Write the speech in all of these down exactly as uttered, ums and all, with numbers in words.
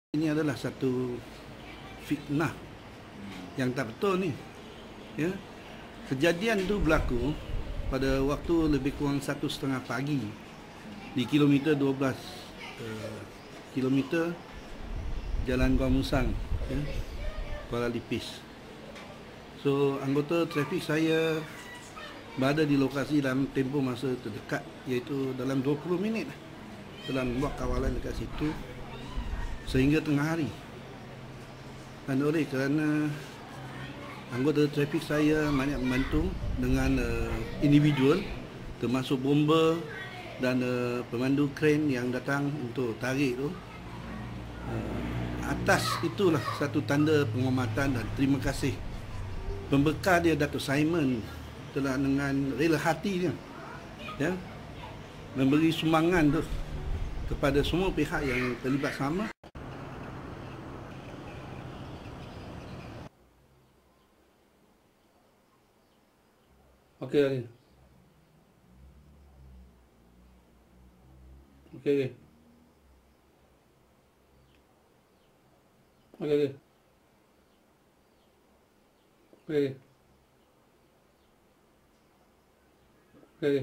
Ini adalah satu fitnah yang tak betul ni. Ya. Kejadian tu berlaku pada waktu lebih kurang satu setengah pagi di kilometer dua belas uh, kilometer Jalan Gua Musang, ya, Kuala Lipis. So anggota trafik saya berada di lokasi dalam tempoh masa terdekat, iaitu dalam dua puluh minit dalam buat kawalan dekat situ sehingga tengah hari. Dan oleh kerana anggota trafik saya banyak membantu dengan uh, individual termasuk bomba dan uh, pemandu kren yang datang untuk tarik tu, uh, atas itulah satu tanda penghormatan dan terima kasih pembekal dia Datuk Simon telah dengan rela hati dia, ya, memberi sumbangan tu kepada semua pihak yang terlibat sama. Okey lagi. Okey okey. Okey okey. Okey. Okey.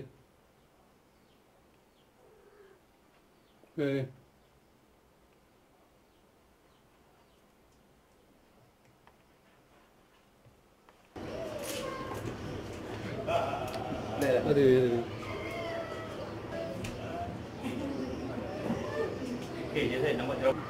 Okey. Ada ada. Okey, je saya nombor jawab.